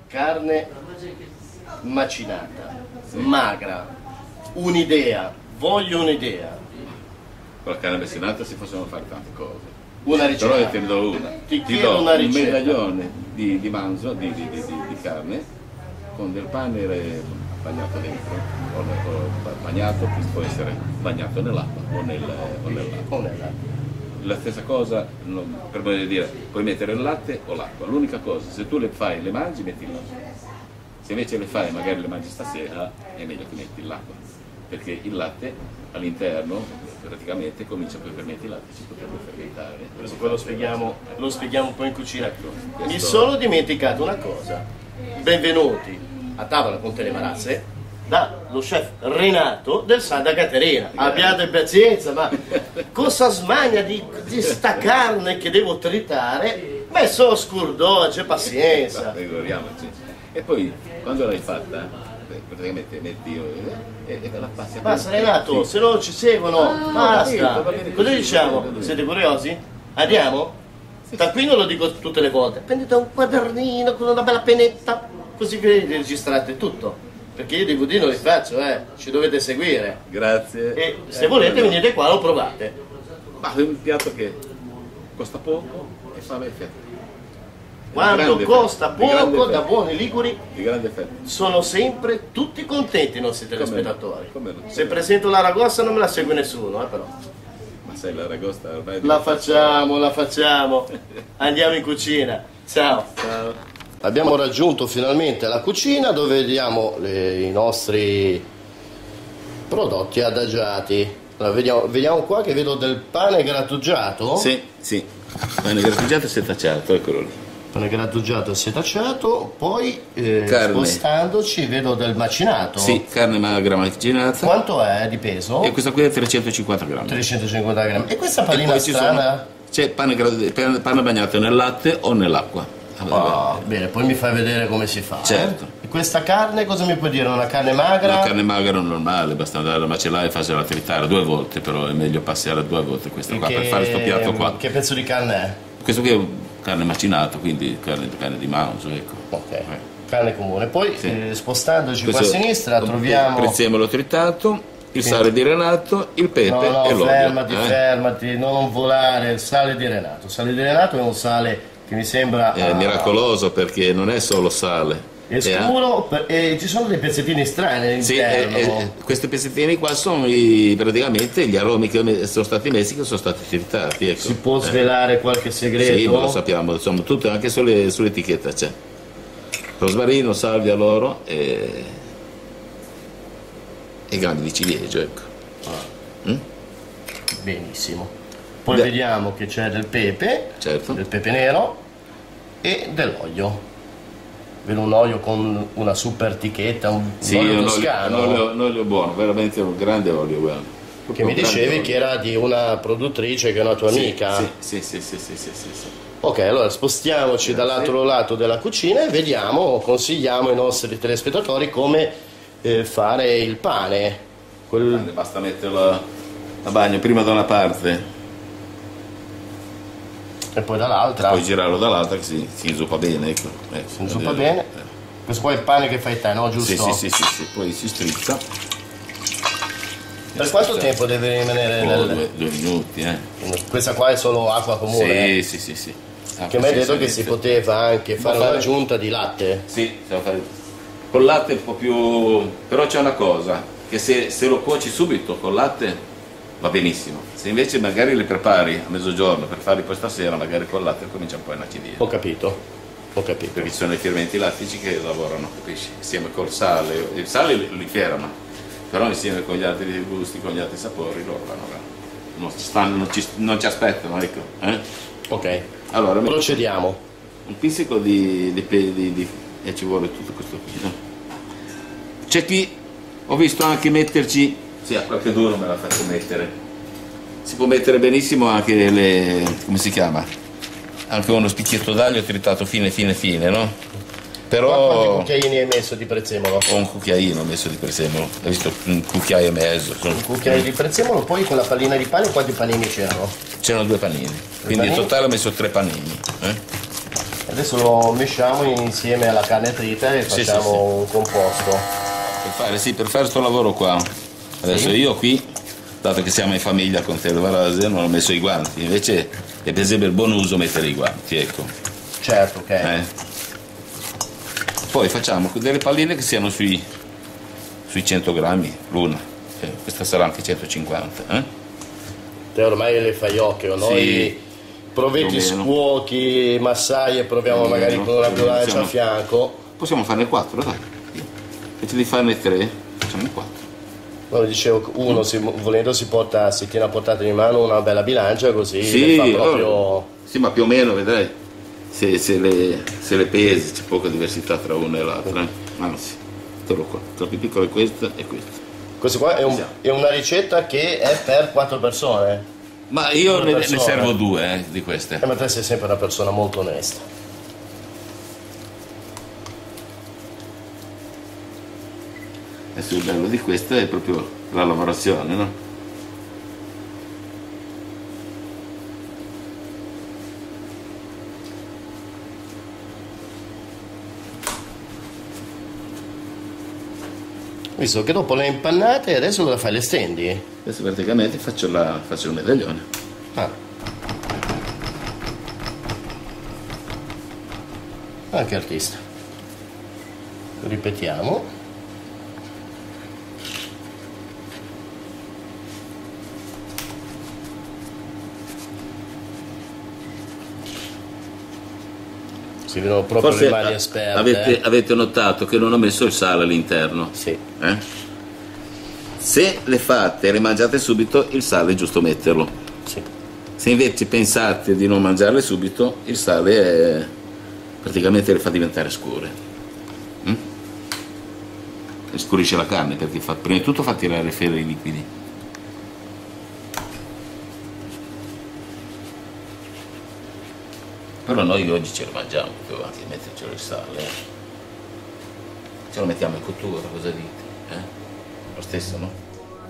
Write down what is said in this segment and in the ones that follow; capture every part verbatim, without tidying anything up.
carne macinata, magra, un'idea, voglio un'idea. Con la carne macinata si possono fare tante cose. Una ricetta. Però io te ne do una. Ti, Ti chiedo do una un ricetta. medaglione di, di manzo, di, di, di, di, di carne, con del pane bagnato dentro, o, o bagnato, che può essere bagnato nell'acqua o, nel, o nell'acqua. O nell'acqua. La stessa cosa, non, per modo di dire, puoi mettere il latte o l'acqua. L'unica cosa, se tu le fai, le mangi, metti il latte. Se invece le fai, magari le mangi stasera, è meglio che metti l'acqua, perché il latte all'interno praticamente comincia poi per mettere il latte, si potrebbe fermentare. Adesso poi lo spieghiamo, lo spieghiamo un po' in cucina. Ecco, Mi questo- sono dimenticato una cosa. Benvenuti a tavola con Televarazze dallo chef Renato del Santa Caterina. Abbiate pazienza, ma cosa smania di, di sta carne che devo tritare? Beh, so scurdoce, pazienza. Figuriamoci. E poi quando l'hai fatta, beh, praticamente metti eh, e, e te la passi a Basta Renato, Sì. se no ci seguono, Ah, va bene, basta. va bene Cosa così, diciamo? va bene. Siete curiosi? Andiamo? Da qui non lo dico tutte le volte. Prendete un quadernino con una bella pennetta, così vi registrate tutto. Perché io di budino li faccio, eh, ci dovete seguire. Grazie. E se Eh, volete quello. venite qua, lo provate. Ma è un piatto che costa poco e fa effetto. Quando grande costa effetto, di grande poco, da effetto. buoni liguri, Di grande effetto. sono sempre tutti contenti i nostri telespettatori. Come no? Se presento la ragosta non me la segue nessuno, eh, però. Ma sai, la ragosta ormai... La facciamo, la facciamo. Andiamo in cucina. Ciao. Ciao. Abbiamo raggiunto finalmente la cucina dove vediamo le- i nostri prodotti adagiati. Allora, vediamo, vediamo qua che vedo del pane grattugiato. Sì, sì. Pane grattugiato e setacciato, eccolo lì. Pane grattugiato e setacciato. Poi eh, Carne. spostandoci vedo del macinato. Sì, carne magra macinata. Quanto è di peso? E questa qui è trecentocinquanta grammi. trecentocinquanta grammi. E questa E pallina poi ci strana? sono- C'è pane, gra- pane- pane bagnato nel latte o nell'acqua. Ah, bene, poi mi fai vedere come si fa. Certo. eh? E questa carne cosa mi puoi dire? Una carne magra? La carne magra normale, basta andare alla macellaia e farsela tritare due volte, però è meglio passare due volte questa qua Che- per fare questo piatto qua. Che pezzo di carne è? Questo qui è carne macinata, quindi carne, carne di manzo, ecco. Ok, Eh. carne comune. Poi Sì. eh, spostandoci Questo- qua a sinistra troviamo... il prezzemolo tritato, il sale di Renato, il pepe No, no, e l'olio. fermati, eh. fermati, non volare, il sale di Renato. Il sale di Renato è un sale che mi sembra... È ah, miracoloso perché non è solo sale. è È- scuro per- e ci sono dei pezzettini strani Sì, eh, all'interno. eh, questi pezzettini qua sono i- praticamente gli aromi che me- sono stati messi, che sono stati tritati. Ecco. Si può svelare qualche segreto? Sì, ma lo sappiamo, insomma, tutto, anche sulle- sull'etichetta c'è. Rosmarino, salvia, loro e, e grandi di ciliegio, ecco. Mm? Benissimo. Poi Beh. vediamo che c'è del pepe, Certo. del pepe nero e dell'olio. Vedo un olio con una super etichetta, un, Sì, un olio un olio, toscano. un olio- un olio buono, veramente un grande olio, guarda. Che mi Un grande dicevi olio. che era di una produttrice che è una tua Sì, amica. Sì, sì, sì, sì, sì, sì, sì, sì. Ok, allora spostiamoci dall'altro lato della cucina e vediamo, consigliamo ai nostri telespettatori come eh, fare il pane. Quel- Basta metterlo a bagno prima da una parte, E poi dall'altra. poi girarlo dall'altra che si, si inzuppa bene, ecco. ecco. Si inzuppa bene. Questo qua è il pane che fai te, no? Giusto? Sì, sì, sì, sì, sì, poi si strizza. Per quanto tempo deve rimanere Oh, nel... due, due minuti, eh. Questa qua è solo acqua comune? Sì, sì, sì, sì. Che mi hai detto che si poteva anche fare fare- un'aggiunta di latte. Sì, si può fare. Col latte è un po' più... Però c'è una cosa, che se, se lo cuoci subito col latte va benissimo. Se invece magari le prepari a mezzogiorno per farli poi stasera, magari col latte comincia un po' a inacidire. Ho capito, ho capito. Perché ci sono i fermenti lattici che lavorano, capisci? Insieme col sale. Il sale li, li ferma, però insieme con gli altri gusti, con gli altri sapori, loro vanno avanti. Non, ci stanno, non, ci, non ci aspettano, ecco. Eh? Ok, Allora, metto procediamo. un pizzico di, di, pe- di, di e ci vuole tutto questo qui, no? C'è chi ho visto anche metterci, sì, a qualche duro me l'ha fatto mettere, si può mettere benissimo anche le, come si chiama, anche uno spicchietto d'aglio tritato fine fine fine, no? Quanti Però cucchiaini hai messo di prezzemolo? ho un cucchiaino messo di prezzemolo, ho visto un cucchiaio e mezzo, sono- Un cucchiaio di prezzemolo, poi con la pallina di pane quanti panini c'erano? c'erano due panini, quindi in panini? totale ho messo tre panini, eh? Adesso lo mesciamo insieme alla carne trita e Sì, facciamo sì, sì. un composto. Per fare, sì, per fare sto lavoro qua, adesso Sì. io qui, dato che siamo in famiglia con Televarase, non ho messo i guanti, invece è per esempio il buon uso mettere i guanti, ecco. Certo, ok. Eh. Poi facciamo delle palline che siano sui, sui cento grammi l'una, eh, questa sarà anche centocinquanta. Eh? Te ormai le fai occhio, noi Sì, provetti più o meno. scuochi, massaie, proviamo Più o magari meno, con una più o meno, bilancia a siamo- fianco. Possiamo farne quattro, dai. Invece di farne tre, facciamo quattro. No, dicevo, uno si, volendo si porta, si tiene a portata di mano una bella bilancia così Sì, le fa proprio... oh, sì, ma più o meno vedrai, se, se, le, se le pesi c'è poca diversità tra una e l'altra, eh. Anzi, eccolo qua, tra più piccolo è questa e questa. Questo qua è, un- è una ricetta che è per quattro persone. Ma io Una ne, ne persona. servo due eh, di queste. E ma te sei sempre una persona molto onesta. Adesso il bello di questa è proprio la lavorazione, no? Visto che dopo le hai impannate adesso cosa fai? Le stendi? Adesso praticamente faccio, la, faccio il medaglione. Ah. Anche artista. Ripetiamo. Si vedono proprio Forse le mani a- esperte. avete, eh? avete notato che non ho messo il sale all'interno. Sì. Eh? Se le fate e le mangiate subito, il sale è giusto metterlo. Sì. Se invece pensate di non mangiarle subito, il sale è, praticamente le fa diventare scure. Mm? E scurisce la carne perché fa, prima di tutto fa tirare fuori i liquidi. Però noi oggi ce lo mangiamo, più avanti di mettercelo il sale. Ce lo mettiamo in cottura, cosa dite? Eh? Lo stesso, no?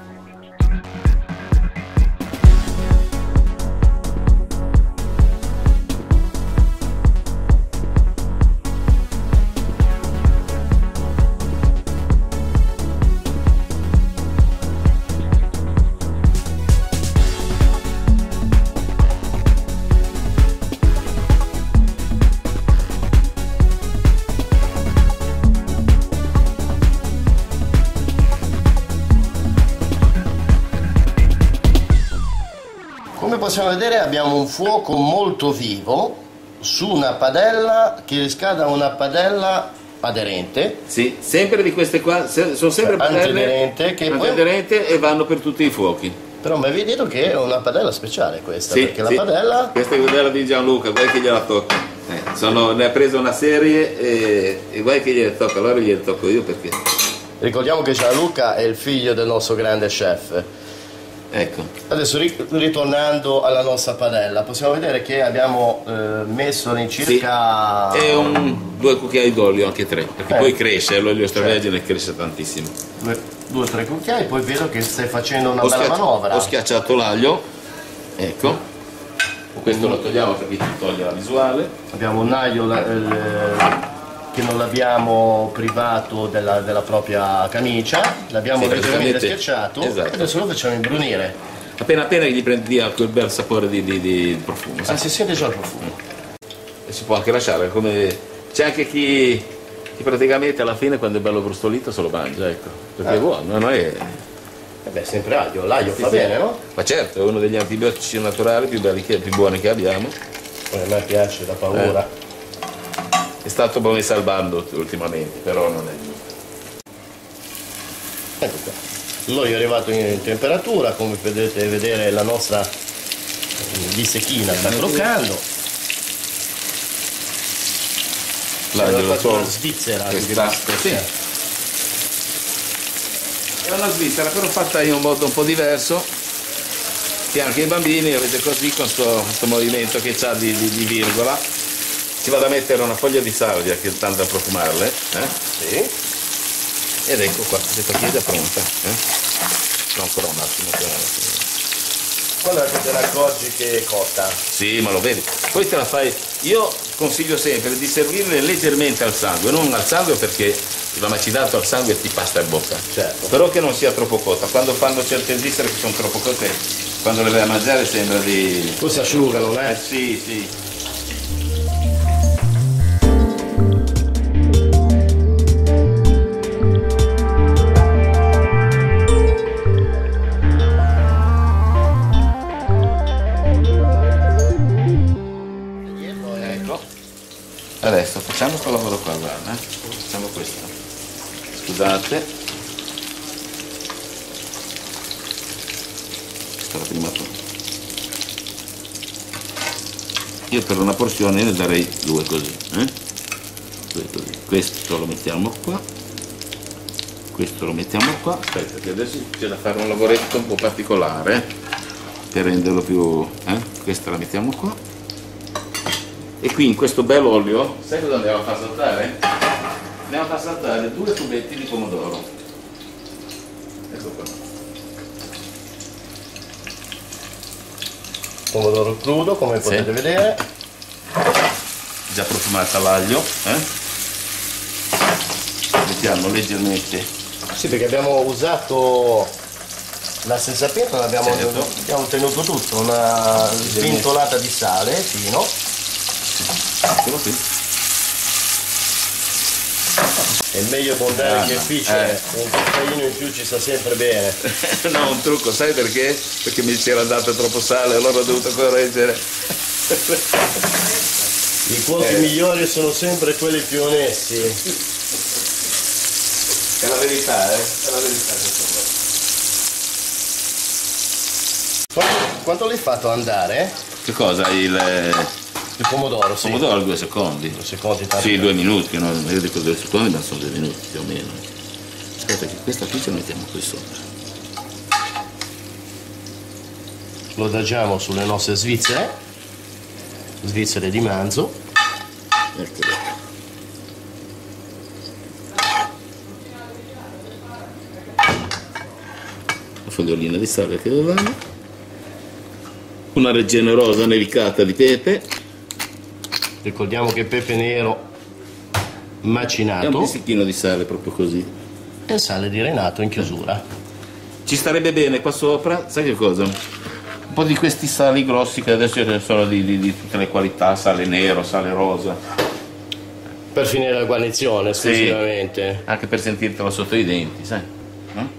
Come possiamo vedere abbiamo un fuoco molto vivo su una padella che riscalda una padella aderente, Sì, sempre di queste qua, se- sono sempre Cioè, padelle antiaderente, che poi- antiaderente e vanno per tutti i fuochi. però mi avevi detto che è una padella speciale questa, Sì, perché sì. la padella Questa è quella di Gianluca, guai che gliela tocca. Eh, sono- ne ha preso una serie e, e guai che gliela tocca, allora gliela tocco io perché. ricordiamo che Gianluca è il figlio del nostro grande chef. Ecco. Adesso ri- ritornando alla nostra padella, possiamo vedere che abbiamo eh, messo all'incirca E un, due cucchiai d'olio, anche tre, perché Eh. poi cresce, l'olio extravergine cresce tantissimo. due o tre cucchiai, poi vedo che stai facendo una Ho, bella schiacci- manovra. ho schiacciato l'aglio, ecco. Questo lo togliamo perché ti toglie la visuale. Abbiamo un aglio la- il- che non l'abbiamo privato della, della propria camicia, l'abbiamo Sì, leggermente praticamente- schiacciato esatto. e adesso lo facciamo imbrunire. Appena appena gli prendi via quel bel sapore di, di- di profumo. Ah, sai? si sente già il profumo. E si può anche lasciare, come c'è anche chi, chi praticamente alla fine quando è bello brustolito se lo mangia, ecco, perché Ah. è buono, non è. E beh, sempre aglio, l'aglio Sì, fa sì. bene, no? Ma certo, è uno degli antibiotici naturali più, belli che- più buoni che abbiamo. Poi a me piace da paura. Eh. È stato poi salvando ultimamente, però non è giusto. Ecco qua. L'olio è arrivato in temperatura, come potete vedere la nostra eh, bistecchina sta croccando. L'aglio Abbiamo lo fatto una tolgo. svizzera. Questa- anche questa. sì. È una svizzera però fatta in un modo un po' diverso, che anche i bambini avete così con questo movimento che ha di, di, di virgola. Ci vado a mettere una foglia di salvia che è tanto da profumarle, eh? Sì. Ed ecco qua, questa qui è già pronta. Eh? No, ancora un attimo. ancora un attimo. Quando è che te ne accorgi che è cotta? Sì, ma lo vedi. Poi te la fai. Io consiglio sempre di servirle leggermente al sangue, non al sangue perché va macinato al sangue e ti pasta in bocca, certo. Però che non sia troppo cotta. Quando fanno certe zistere che sono troppo cotte, quando le vai a mangiare sembra di... Poi si asciugano, eh? Eh sì, sì. Adesso facciamo questo lavoro qua, guarda, eh? Facciamo questo. Scusate. Questa è la prima cosa. Io per una porzione ne darei due così, eh? Due così. Questo lo mettiamo qua. Questo lo mettiamo qua. Aspetta che adesso c'è da fare un lavoretto un po' particolare, eh? Per renderlo più... Eh? Questa la mettiamo qua. E qui in questo bel olio, sai cosa andiamo a far saltare? Andiamo a far saltare due tubetti di pomodoro. Ecco qua. Pomodoro crudo, come potete sì. vedere. Già profumata all'aglio. Eh? Mettiamo leggermente. Sì, perché abbiamo usato la stessa pentola, abbiamo, certo. abbiamo tenuto tutto, una sventolata di sale fino. Eccolo qui. È meglio contare Ah, che no. efficie, Eh. un cucchiaino in più ci sta sempre bene. No, un trucco, sai perché? Perché mi c'era dato troppo sale, allora ho dovuto correggere. I cuochi Eh. migliori sono sempre quelli più onesti. È la verità, eh? È la verità questa cosa. Quanto, quanto l'hai fatto andare? Che cosa? Il... Il pomodoro, sì. pomodoro due secondi. Due secondi, tanto. Sì, due minuti, no? Io dico due secondi, ma sono due minuti più o meno. Aspetta che questa qui ce la mettiamo qui sopra. Lo adagiamo sulle nostre svizzere, svizzere di manzo. Eccolo. La fogliolina di sale che dovevamo. Una generosa nevicata di pepe. Ricordiamo che pepe nero E un macinato pizzichino di sale proprio così. e sale di Renato in chiusura. Ci starebbe bene qua sopra, sai che cosa? Un po' di questi sali grossi che adesso ce ne sono di, di, di tutte le qualità, sale nero, sale rosa. Per finire la guarnizione esclusivamente. Sì, anche per sentirtelo sotto i denti, sai? No?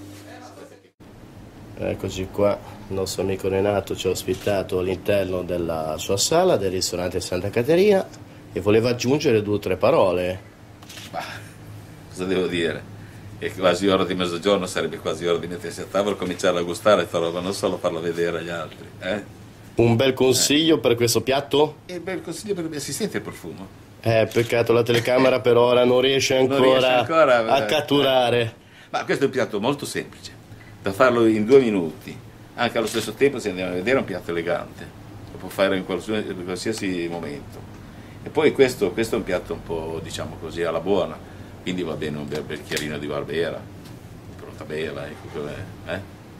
Eccoci qua, il nostro amico Renato ci ha ospitato all'interno della sua sala del ristorante Santa Caterina e voleva aggiungere due o tre parole. Bah, cosa devo dire? È quasi ora di mezzogiorno, sarebbe quasi ora di mettersi a tavola e cominciare a gustare questa roba, non solo farla vedere agli altri. Eh? Un bel consiglio eh. per questo piatto? E bel consiglio perché si sente il profumo. Eh, peccato, la telecamera per ora non riesce ancora, non riesce ancora a eh, catturare. Ma questo è un piatto molto semplice, da farlo in due minuti. Anche allo stesso tempo, se andiamo a vedere, è un piatto elegante, lo può fare in qualsiasi, in qualsiasi momento. E poi questo, questo è un piatto un po', diciamo così, alla buona, quindi va bene un bel bicchierino di Barbera, pronta beva, ecco com'è, eh?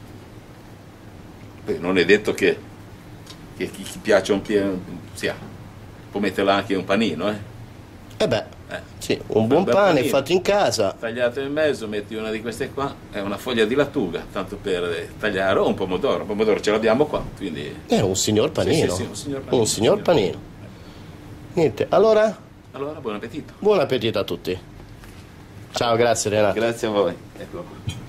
Poi non è detto che, che chi, chi piace un piano, sia, può metterla anche un panino, eh? Eh beh, Eh. sì, un buon pane panino, fatto in casa. tagliato in mezzo, metti una di queste qua, è una foglia di lattuga, tanto per tagliare, o un pomodoro, un pomodoro ce l'abbiamo qua, quindi... È un signor panino. Sì, sì, sì, un signor panino. Un signor panino. Niente, allora, Allora, buon appetito. buon appetito a tutti. Ciao, grazie Renato. Grazie a voi. Ecco qua.